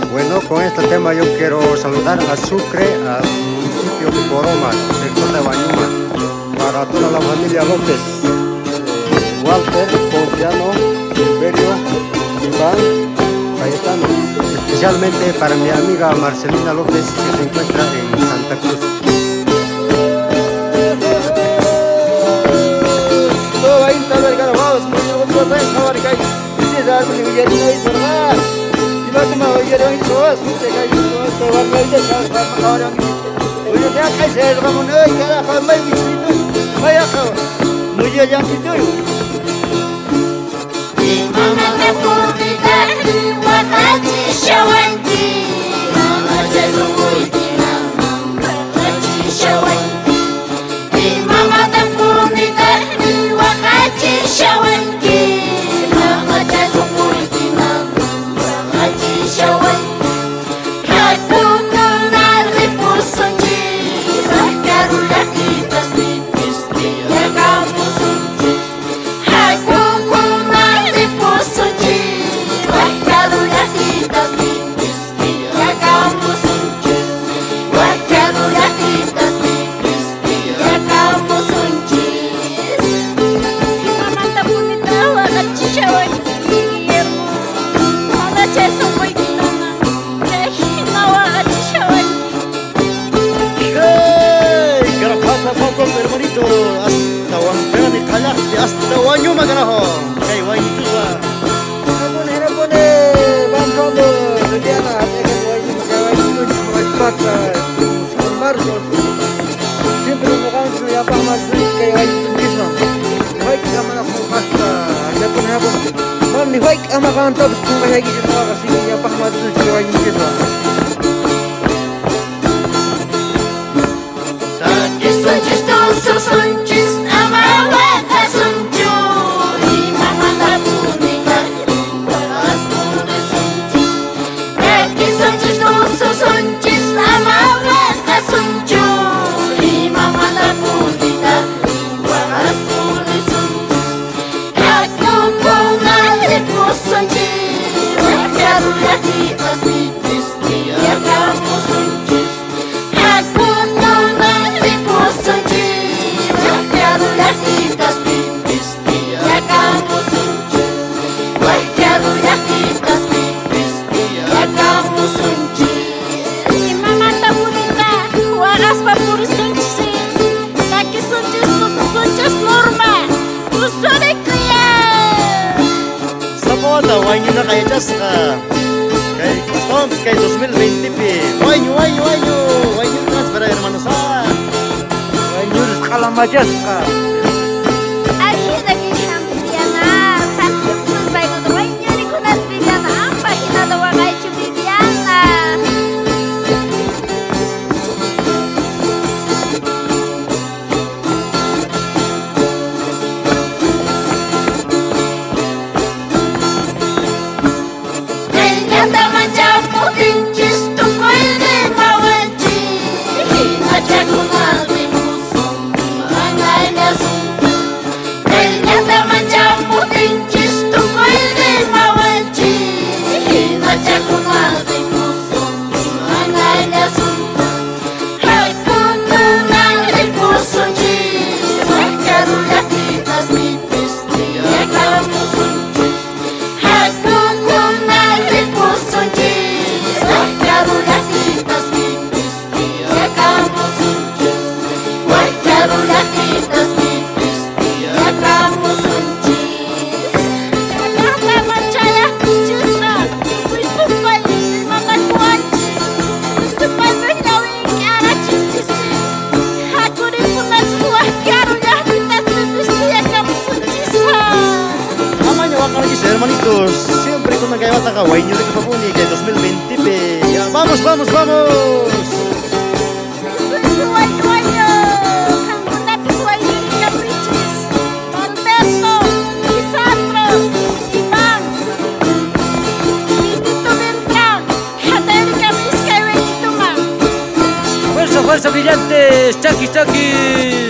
Bueno, con este tema yo quiero saludar a Sucre, al municipio de Poroma, sector de Huayñuma, para toda la familia López, Walter, Ponciano, Silverio, Iván, Cayetano, especialmente para mi amiga Marcelina López, que se encuentra en Santa Cruz. Hermanito, hasta Huayñuma carajo, kay Huayñuma. Siempre nos vamos a llevar más que hay mismo. Hay que llamar a hasta ya ponemos. Man, ni hay que amar tanto pues como hay que llevar así ya para más que hay mismo. Huayñuna kay Jasca, kay 2020 pi. Huayñu para hermanos Huayñu Calamayasca. Hermanitos, siempre con una gaivata ka Huayñu de Capapuni que 2020 pe. Ya, vamos. Fuerza brillantes, chaki.